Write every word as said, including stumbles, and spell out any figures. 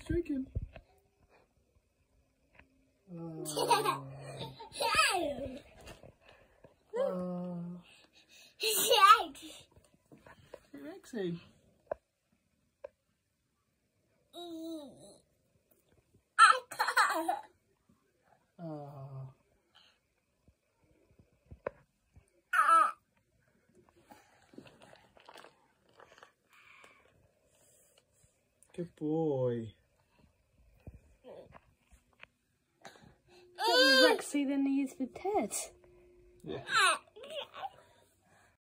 He's drinking. Oh. Oh. Rexy. Oh. Good boy. What was Rexy than he is with Ted? Yeah.